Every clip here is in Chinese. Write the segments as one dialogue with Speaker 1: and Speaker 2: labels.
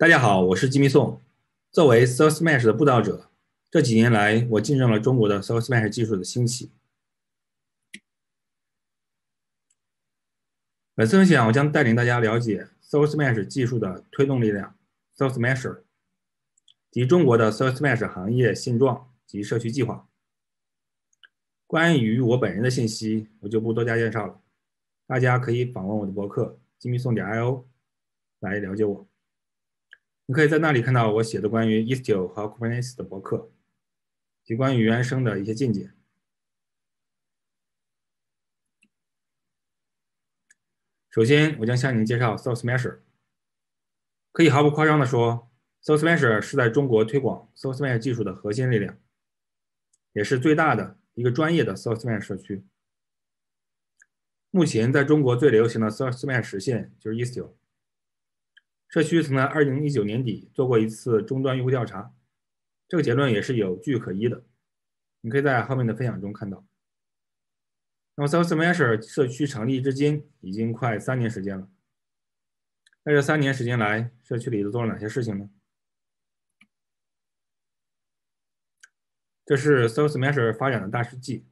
Speaker 1: 大家好，我是吉米宋。作为 ServiceMesher 的布道者，这几年来我见证了中国的 ServiceMesher 技术的兴起。本次分享我将带领大家了解 ServiceMesher 技术的推动力量 ，ServiceMesher 及中国的 ServiceMesher 行业现状及社区计划。关于我本人的信息，我就不多加介绍了，大家可以访问我的博客吉米宋.io 来了解我。你可以在那里看到我写的关于 Istio 和 Kubernetes 的博客，及关于原生的一些见解。首先，我将向您介绍 ServiceMesher。可以毫不夸张地说 ，ServiceMesher 是在中国推广 ServiceMesher 技术的核心力量，也是最大的一个专业的 ServiceMesher 社区。目前在中国最流行的 ServiceMesher 实现就是 Istio。社区曾在2019年底做过一次终端用户调查，这个结论也是有据可依的，你可以在后面的分享中看到。那么 ServiceMesher 社区成立至今已经快3年时间了。在这3年时间来，社区里都做了哪些事情呢？这是 ServiceMesher 发展的大事记。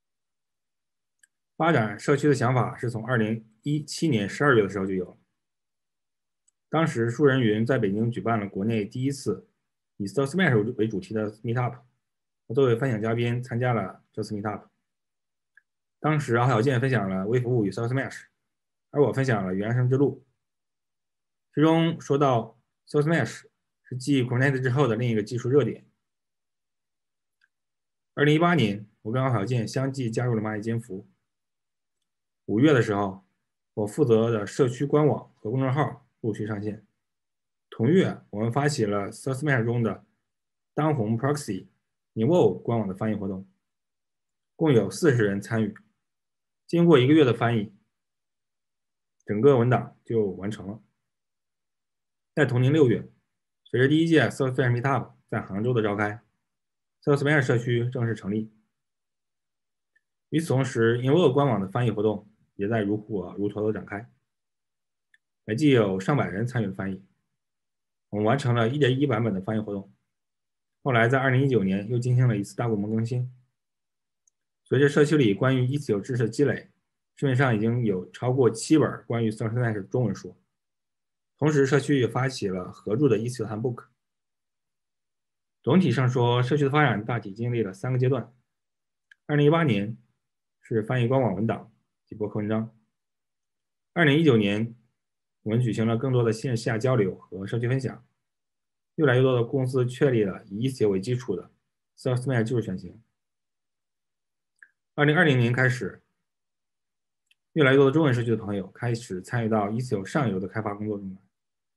Speaker 1: 发展社区的想法是从2017年12月的时候就有了。当时树人云在北京举办了国内第一次以 ServiceMesher 为主题的 Meetup， 我作为分享嘉宾参加了这次 Meetup。当时敖小健分享了微服务与 ServiceMesher， 而我分享了原生之路。其中说到 ServiceMesher 是继 Kubernetes 之后的另一个技术热点。2018年，我跟敖小健相继加入了蚂蚁金服。5月的时候，我负责的社区官网和公众号陆续上线。同月，我们发起了 ServiceMesher 中的当红 Proxy Niveau 官网的翻译活动，共有40人参与。经过1个月的翻译，整个文档就完成了。在同年6月，随着第一届 ServiceMesher Meetup 在杭州的召开， ServiceMesher 社区正式成立。与此同时 Invo 官网的翻译活动也在如火如荼的展开，累计有上百人参与了翻译。我们完成了 1.1 版本的翻译活动，后来在2019年又进行了一次大规模更新。随着社区里关于 Istio 知识的积累，市面上已经有超过7本关于 ServiceMesher 中文书。同时，社区也发起了合著的 Istio Handbook。总体上说，社区的发展大体经历了3个阶段。2018年是翻译官网文档及博客文章。2019年，我们举行了更多的线下交流和社区分享。越来越多的公司确立了以 Istio 为基础的 ServiceMesher 技术选型。2020年开始，越来越多的中文社区的朋友开始参与到 Istio 上游的开发工作中来。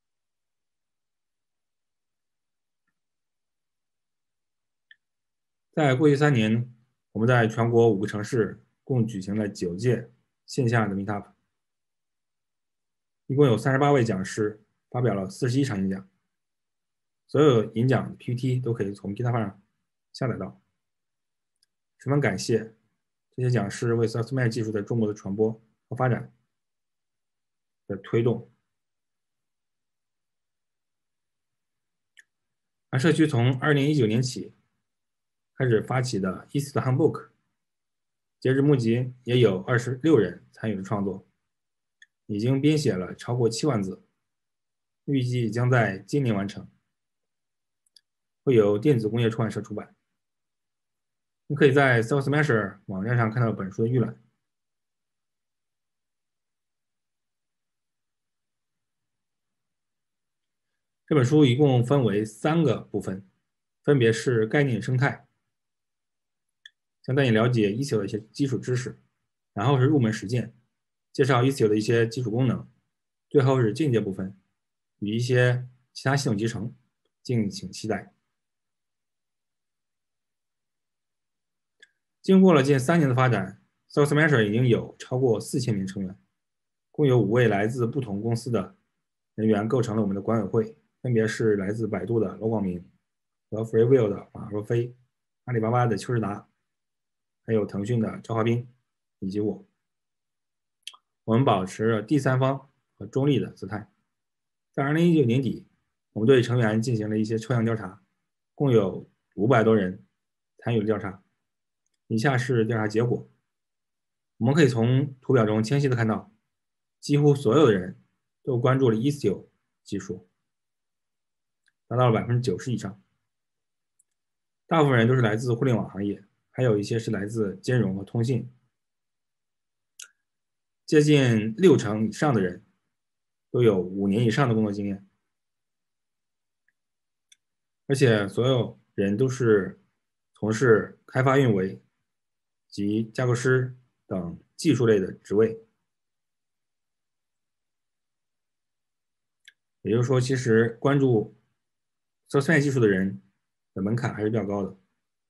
Speaker 1: 在过去3年，我们在全国5个城市共举行了9届线下的 Meetup， 一共有38位讲师发表了41场演讲。所有演讲 PPT 都可以从 GitHub 上下载到。十分感谢这些讲师为 ServiceMesher 技术在中国的传播和发展的推动。而社区从2019年起开始发起的 Istio Handbook， 截至目前也有26人参与了创作，已经编写了超过7万字，预计将在今年完成，会由电子工业出版社出版。你可以在 ServiceMesher 网站上看到本书的预览。这本书一共分为3个部分，分别是概念生态，想带你了解 Istio 的一些基础知识，然后是入门实践，介绍 Istio 的一些基础功能，最后是进阶部分与一些其他系统集成，敬请期待。经过了近3年的发展， ServiceMesher 已经有超过4000名成员，共有5位来自不同公司的人员构成了我们的管委会，分别是来自百度的罗广明和 FreeWheel 的马若飞，阿里巴巴的邱世达，还有腾讯的赵华斌以及我。我们保持着第三方和中立的姿态。在2019年底， 我们对成员进行了一些抽样调查，共有500多人参与了调查。以下是调查结果，我们可以从图表中清晰的看到，几乎所有的人都关注了 Istio 技术，达到了90%以上。大部分人都是来自互联网行业，还有一些是来自金融和通信。接近60%以上的人都有5年以上的工作经验，而且所有人都是从事开发运维及架构师等技术类的职位。也就是说，其实关注ServiceMesher技术的人的门槛还是比较高的。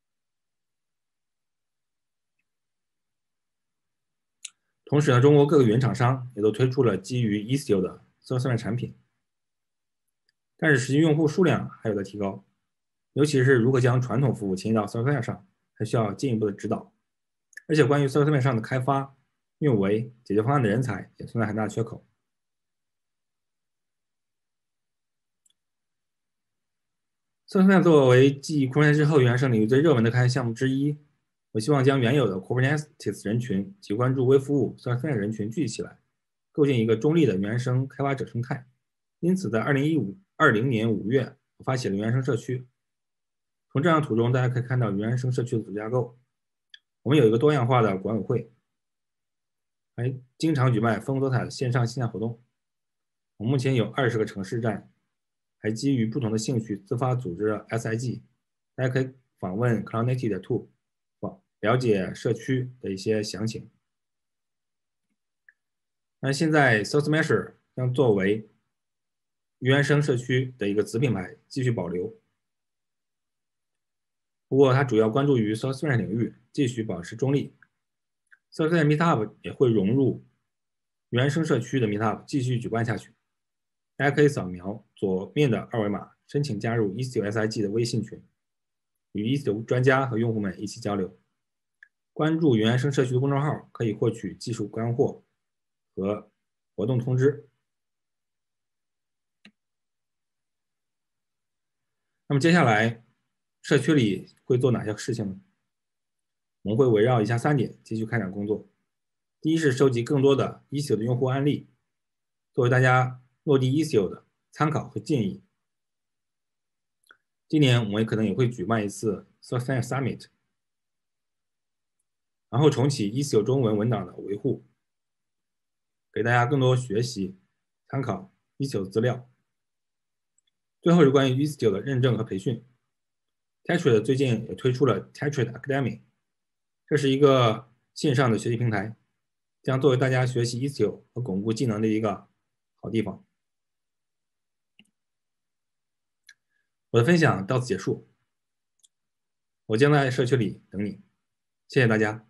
Speaker 1: 同时呢，中国各个云厂商也都推出了基于 Istio 的 ServiceMesher 产品，但是实际用户数量还有待提高，尤其是如何将传统服务迁移到 ServiceMesher 上，还需要进一步的指导。而且关于 ServiceMesher 上的开发、运维、解决方案的人才也存在很大的缺口。ServiceMesher 作为继 Kubernetes 后原生领域最热门的开发项目之一，我希望将原有的 Kubernetes 人群及关注微服务 ServiceMesher 人群聚集起来，构建一个中立的原生开发者生态。因此，在2020年5月，我发起了原生社区。从这张图中，大家可以看到原生社区的组织架构。我们有一个多样化的管委会，还经常举办丰富多彩的线上线下活动。我目前有20个城市站，还基于不同的兴趣自发组织了 SIG。大家可以访问 Cloud Native 的 tool， 了解社区的一些详情。那现在 ServiceMesher 将作为原生社区的一个子品牌继续保留，不过它主要关注于 ServiceMesher 领域，继续保持中立。ServiceMesher Meetup 也会融入原生社区的 Meetup 继续举办下去。大家可以扫描左面的二维码，申请加入 Istio SIG 的微信群，与 Istio 专家和用户们一起交流。关注原生社区的公众号，可以获取技术干货和活动通知。那么接下来，社区里会做哪些事情呢？我们会围绕以下3点继续开展工作。第一是收集更多的 Istio 的用户案例，作为大家落地 Istio 的参考和建议。今年我们可能也会举办一次 ServiceMesher Summit， 然后重启 Istio 中文文档的维护，给大家更多学习、参考 Istio 的资料。最后是关于 Istio 的认证和培训。Tetrate 最近也推出了 Tetrate Academy， 这是一个线上的学习平台，将作为大家学习 Istio 和巩固技能的一个好地方。我的分享到此结束，我将在社区里等你，谢谢大家。